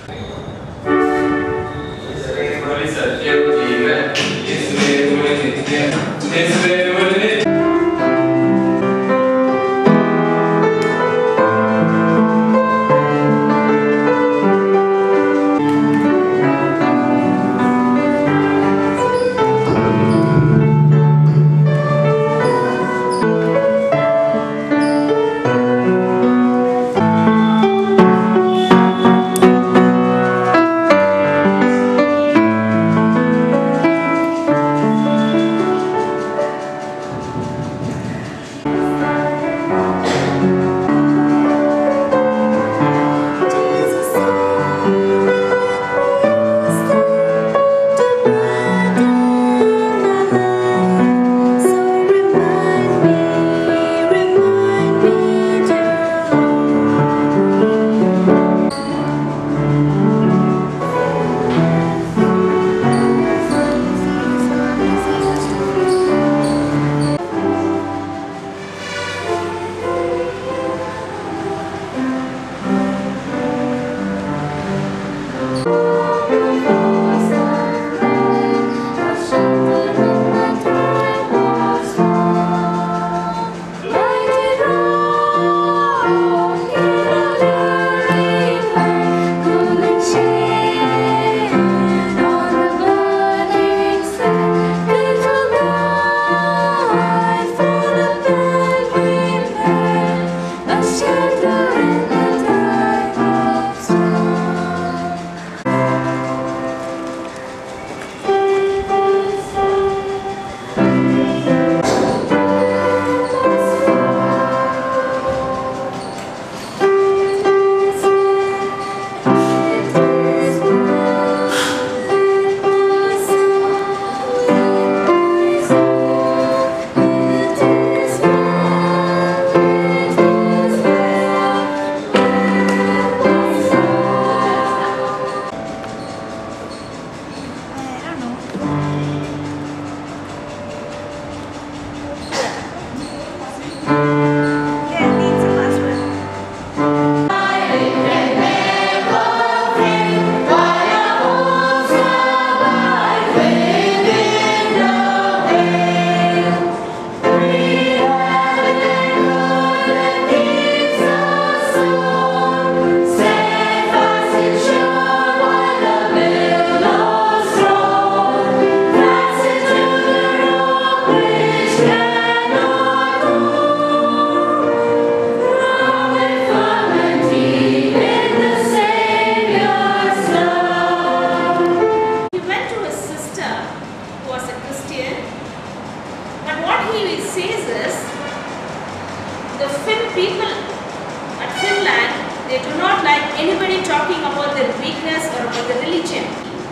They do not like anybody talking about their weakness or about their religion.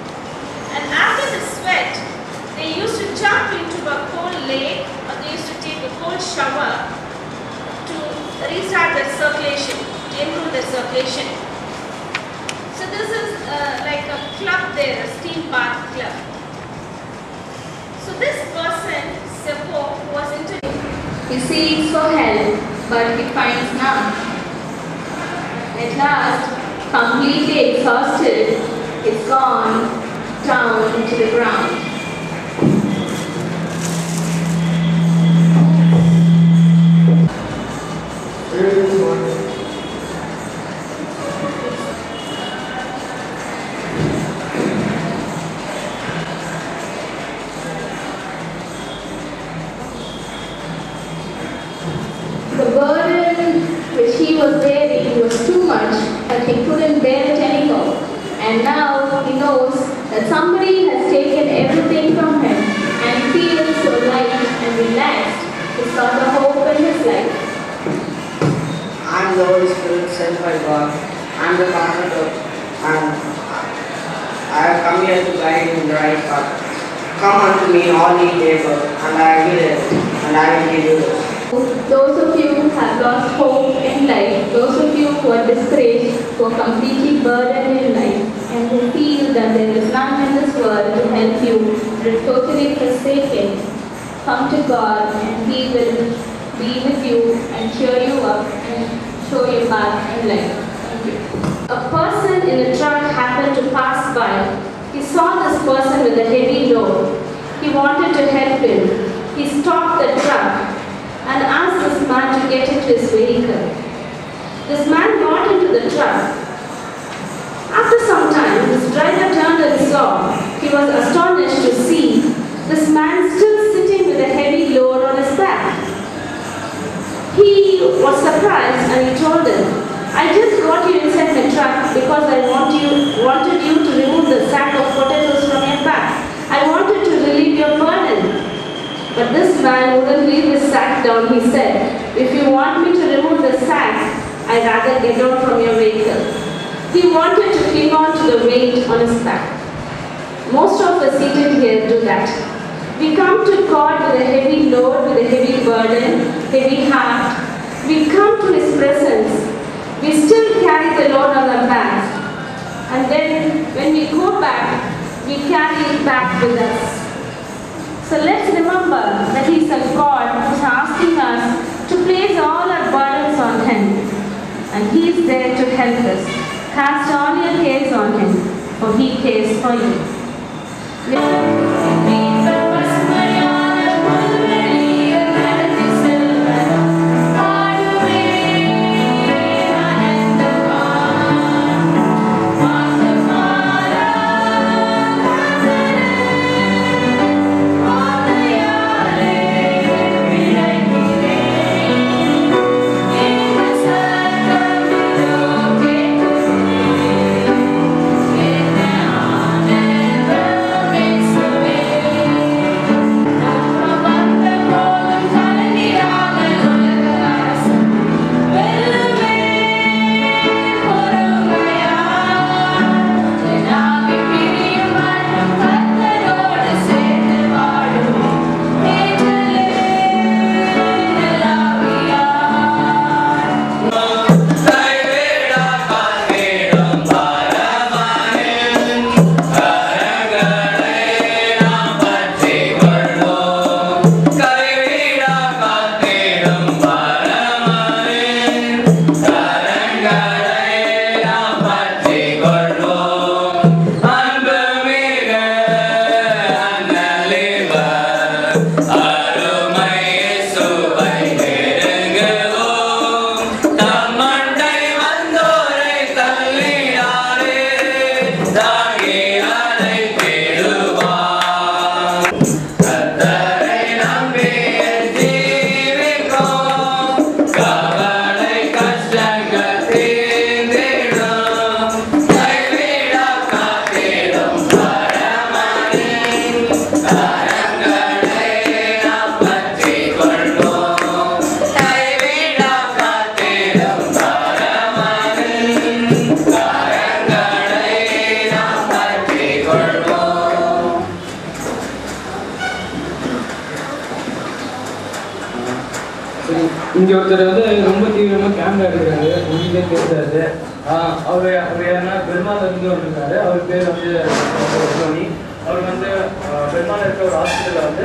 And after the sweat, they used to jump into a cold lake or they used to take a cold shower to restart their circulation, to improve their circulation. So this is like a club there, a steam bath club. So this person, Seppo, was into He seeks for help, but he finds none. At last, completely exhausted, it's gone down into the ground. The burden which he was bearing was too much that he couldn't bear it anymore. And now he knows that somebody has taken everything from him and he feels so light and relaxed. He's got the hope in his life. I am the Holy Spirit sent by God. I am the Comforter, and I have come here to guide you in the right path. Come unto me, all ye labor, and I will rest, and I will give you rest. Those of you who have lost hope in life, those of you who are discouraged, who are completely burdened in life, and who feel that there is none in this world to help you, are totally forsaken, come to God and He will be with you and cheer you up and show you path in life. Thank you. a person in a truck has this person with a heavy load. He wanted to help him. He stopped the truck and asked this man to get into his vehicle. This man got into the truck. After some time, this driver turned and saw. He was astonished to see this man still sitting with a heavy load on his back. He was surprised and he told him, I just got you inside my truck because I wanted you to remove the sack of potatoes from your back. I wanted to relieve your burden. But this man wouldn't leave his sack down. He said, if you want me to remove the sack, I'd rather get out from your vehicle. He wanted to cling on to the weight on his back. Most of us seated here do that. We come to God with a heavy load, with a heavy burden, heavy heart. We come to His presence. We still carry the load on our back. And then when we go back, we carry it back with us. So let's remember that He is a God who is asking us to place all our burdens on Him. And He is there to help us. Cast all your cares on Him, for He cares for you. இங்கே ஒருத்தர் வந்து ரொம்ப தீவிரமாக camera எடுக்கிறாரு, உங்களுக்கே தெரியாது. அவர் யாருன்னா பெருமாள்லேருந்து வந்திருக்காரு. அவர் பேர் வந்து தோனி. அவர் வந்து பெருமாள் இருக்கிற ஒரு ஹாஸ்பிட்டலில் வந்து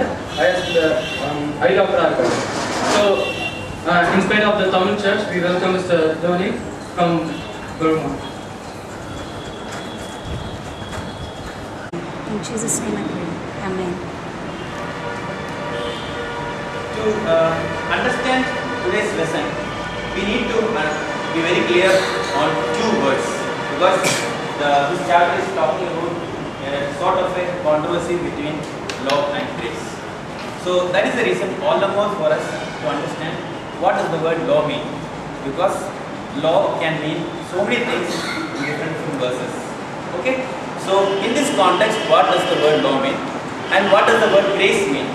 ஐ டாக்டராக இருக்காரு. So in spite of the Tamil church we welcome mister Dhoni from Perumal. In Jesus' name I pray. Amen. To understand today's lesson, we need to be very clear on two words, because this chapter is talking about sort of a controversy between law and grace. So that is the reason all the more for us to understand what does the word law mean, because law can mean so many things in different verses. Okay, so in this context, what does the word law mean and what does the word grace mean?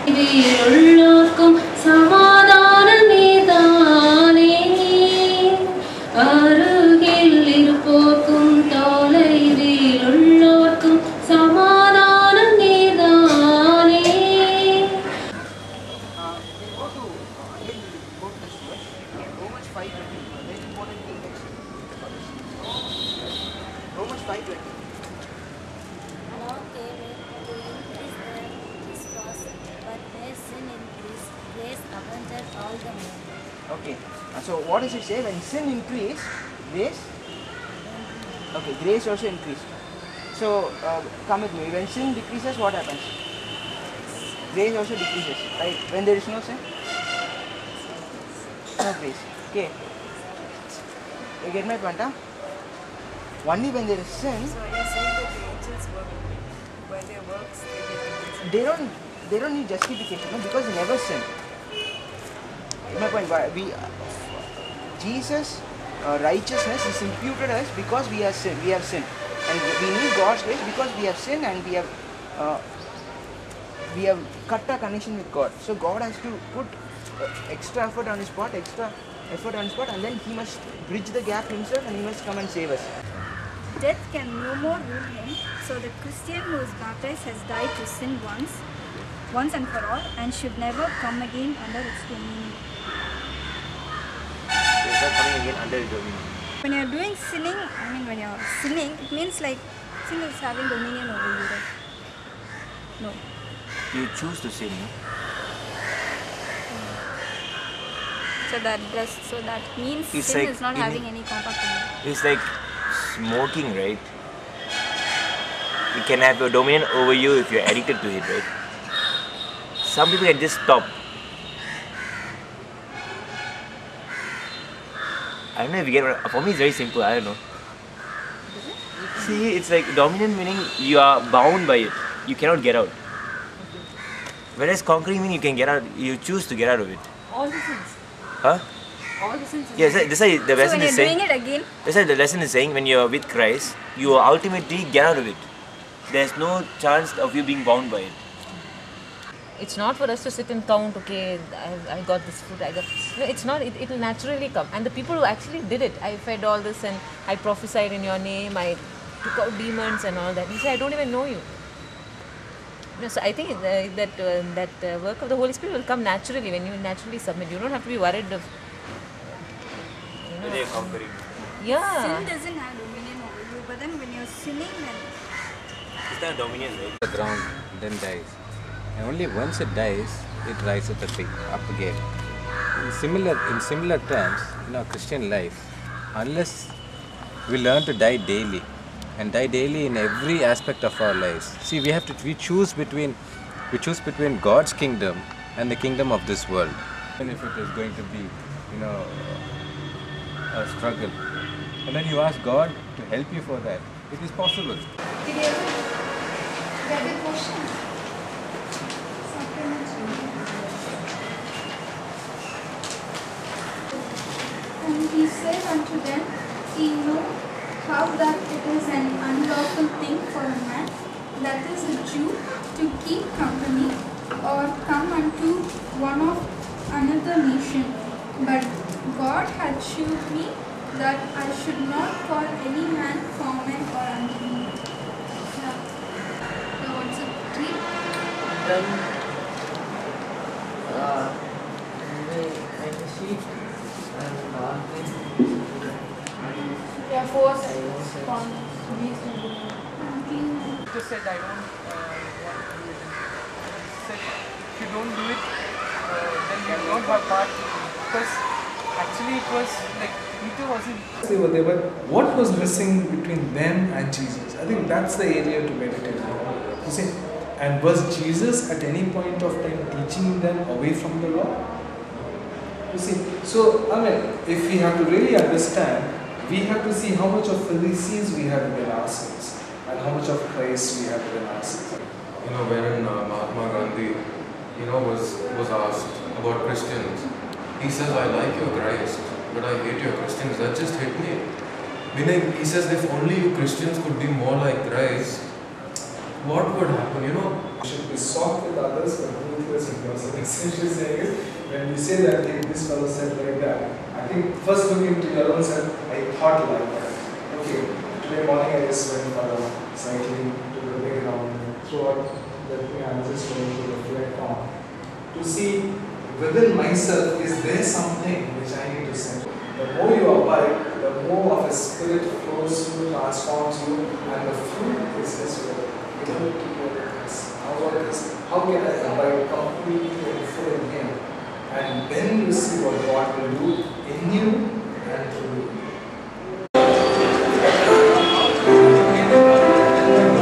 Okay, so what does it say? When sin increased, grace? Okay, grace also increased. So come with me. When sin decreases, what happens? Grace also decreases, right? When there is no sin, no grace. Okay. You get my point, huh? Only when there is sin, So you're saying that the angels work by their works, they don't need justification, no? Because they never sin. Get my point. Jesus' righteousness is imputed us because we have sinned. We have sinned, and we need God's grace because we have sinned and we have cut our connection with God. So God has to put extra effort on His part, and then He must bridge the gap Himself, and He must come and save us. Death can no more rule him, so the Christian who is baptized has died to sin once and for all, and should never come again under its dominion. It's not coming again under His dominion. When you're doing sinning, when you're sinning, it means like sin is having dominion over you, right? No. You choose to sin. So that means It's sin like is not having any contact with you. It's like smoking, right? It can have a dominion over you if you're addicted to it, right? Some people can just stop. I don't know if you get what, for me it's very simple, I don't know. See, it's like dominant meaning you are bound by it. You cannot get out. Whereas conquering means you can get out, you choose to get out of it. all the sins. Huh? All the sins. Yes, that's why the So lesson when is you're saying. doing it again, That's why the lesson is saying when you're with Christ, you will ultimately get out of it. There's no chance of you being bound by it. It's not for us to sit and count, okay, I got this food, I got this. No, it's not, it will naturally come. And the people who actually did it, I fed all this and I prophesied in your name, I took out demons and all that. He said, I don't even know you. So I think that work of the Holy Spirit will come naturally when you naturally submit. You don't have to be worried of, When you're conquering. yeah. sin doesn't have dominion over you, but then when you're sinning, then It's not dominion, right? The ground then dies, and only once it dies, it rises up again. In similar terms, in our Christian life, unless we learn to die daily, and die daily in every aspect of our lives. See, we choose between God's kingdom and the kingdom of this world. And if it is going to be, a struggle, and then you ask God to help you for that, it is possible. did you ever get the question? And he said unto them, ye know how that it is an unlawful thing for a man, that is a Jew, to keep company or come unto one of another nation. But God had shewed me that I should not call any man common or unclean. Yeah. So what's it? Read. Then when you see Yeah, four I was Just said I don't want to do it. He said if you don't do it, then you don't have part. Because actually it was like Peter wasn't. They were there, but what was missing between them and Jesus? I think that's the area to meditate on. You see, and was Jesus at any point of time teaching them away from the law? You see, so if we have to really understand, we have to see how much of Pharisees we have within ourselves and how much of Christ we have within ourselves. Wherein Mahatma Gandhi, was asked about Christians, he says, I like your Christ, but I hate your Christians. That just hit me. Meaning, he says, if only you Christians could be more like Christ, what would happen, We should be soft with others but ruthless with yourself. Essentially saying is, when you say that, this fellow said like that, I think first look into your own self, I thought like that. Okay, today morning I just went for a cycling to the playground, and throughout that thing I was just going to reflect on, to see within myself, is there something which I need to send? The more you abide, the more of a spirit flows through, transforms you, and the fruit is just how can I abide completely and full in Him? And then you see what God will do in you and through you.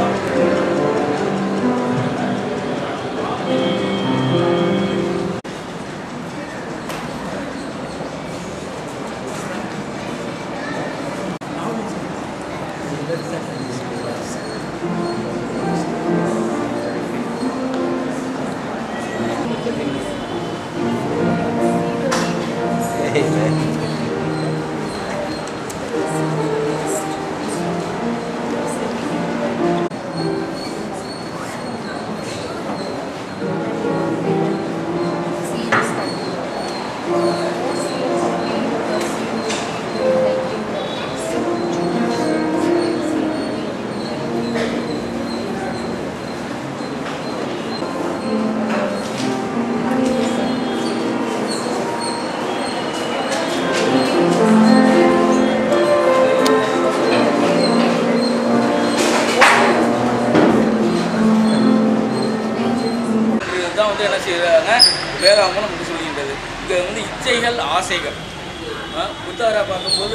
வேதாகமம் நமக்கு சொல்கின்றது. இங்கே இச்சைகள் ஆசைகள் புத்தகரை பார்க்கும்போது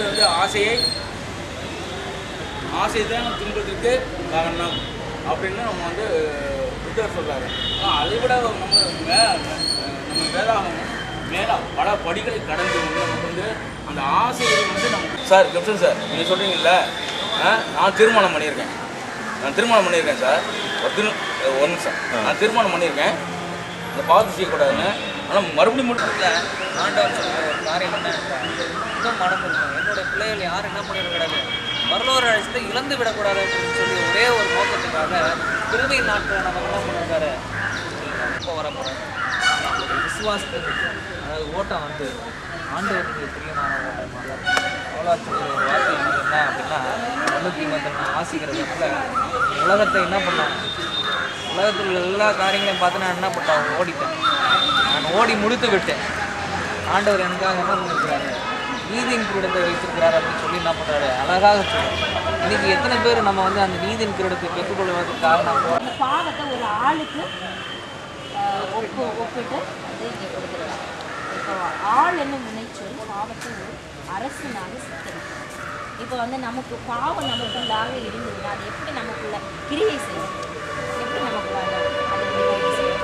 ஆசை தான் துன்பத்திற்கு காரணம் அப்படின்னு நம்ம புத்தகர் சொல்கிறாரு. அதை விட நம்ம வேதாகமம் மேலே பல படிகளை கடந்து நமக்கு அந்த ஆசையை நம்ம சார் கெப்டன் சார் நீங்கள் சொல்கிறீங்கல்ல, நான் திருமணம் பண்ணியிருக்கேன் சார். ஒரு நிமிஷம், நான் திருமணம் பண்ணியிருக்கேன், இந்த பாவத்தை செய்யக்கூடாதுன்னு. ஆனால் மறுபடியும் ஆண்டவர் சொல்கிற ஒரு காரியம் என்ன என்றால், இன்னும் மனம் இருக்கும், என்னுடைய பிள்ளைகள் யாரும் என்ன பண்ணிடக்கூடாது, பரலோக அழைச்சதை இழந்து விடக்கூடாது அப்படின்னு சொல்லி ஒரே ஒரு நோக்கத்துக்காக கிருபை நாட்களை நம்ம என்ன பண்ணிருக்காரு இப்போ வர போகிறோம். விசுவாசத்துக்கு அதாவது ஓட்டம் ஆண்டவருக்கு பிரியமான ஓட்டம். அவ்வளோ ஒரு வார்த்தை என்ன அப்படின்னா, ஆசிக்கிறதுல உலகத்தை என்ன பண்ணாங்க, உலகத்தில் உள்ள எல்லா காரியங்களையும் பார்த்து நான் என்ன பண்ணேன், ஓடிட்டேன். நான் ஓடி முடித்து விட்டேன். ஆண்டவர் எனக்காக என்ன பண்ணிருக்கிறாரு, நீதியின் கிரீடத்தை வைத்திருக்கிறார் அப்படின்னு சொல்லி என்ன பண்ணுறாரு, அழகாக சொல்லுவார். இன்னைக்கு எத்தனை பேர் நம்ம அந்த நீதியின் கிரீடத்தை பெற்றுக்கொள்வதற்காக நம்ம அந்த பாவத்தை ஒரு ஆளுக்கு ஒப்பிட்டு அதை இங்கே கொடுக்குறாங்க. இப்போ ஆள் என்ன நினைச்சொல் பாவத்தை ஒரு அரசுனால சித்தரிக்கும். இப்போ நமக்கு பாவம் நமக்குள்ளாக இருந்ததுன்னா அது எப்படி நமக்குள்ள கிரியை செய்யும், எப்படி நமக்குள்ளாக அதை கிரியை செய்யும்.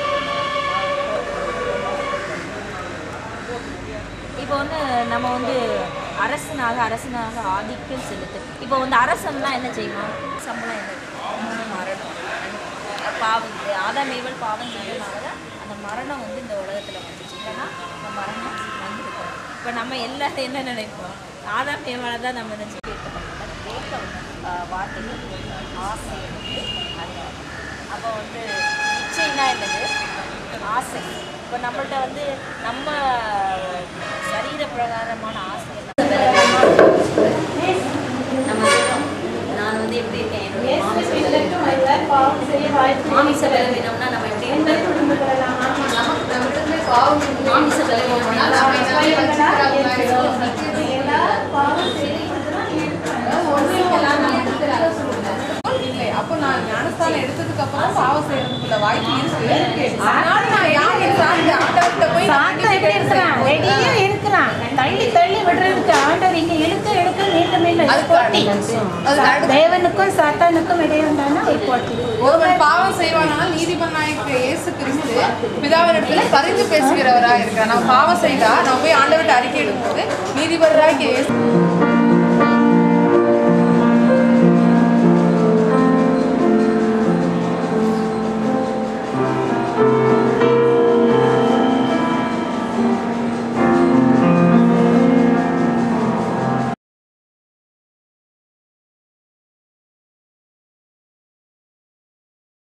இப்போ நம்ம அரசனாக ஆதிக்கம் செலுத்து. இப்போ அரசன்னா என்ன செய்யணும், சம்பளம் என்ன, மரணம். பாவம் ஆதாமேவல் பாவம் செய்யறதுனால அந்த மரணம் இந்த உலகத்தில் வந்துச்சு. இல்லைன்னா அந்த மரணம் வந்துருக்கோம். இப்போ நம்ம எல்லாரும் என்ன நினைப்போம், ஆதாமேவலை தான் நம்ம நினச்சி கேட்க வார்த்தைகள் ஆசை அடையாளம். அப்போ இச்சைன்னா என்னது, ஆசை. இப்போ நம்மள்கிட்ட நம்ம சரீர பிரகாரமான ஆசை நம்ம நான் எப்படி இருக்கேன், என்னுடைய மாமிச பலவீனம்னா நம்ம எப்படி மாமிச இல்லை. அப்போ நான் ஞானஸ்தானம் எடுத்ததுக்கு அப்புறம் பாவம் செய்யறதுக்குள்ள வாய்ப்பு இருக்கு. அதனால நான் ஆண்டவர்கிட்ட போய் எப்படி இருக்கிறான், ரெடியா இருக்கிறான், தள்ளி விடுறதுக்கு ஆண்டவர் இங்க இழுக்க மீண்டும் தேவனுக்கும் சாத்தானுக்கும் இடையே உண்டான ஒரு போட்டி. ஒருவன் பாவம் செய்வானால் நீதிபதியாகிய இயேசு கிறிஸ்து பிதாவினிடத்துல பரிந்து பேசுகிறவராக இருக்கிறார். நம்ம பாவம் செய்தா நம்ம போய் ஆண்டவர்கிட்ட அறிக்கை எடுக்கும்போது நீதிபதியாகிய இயேசு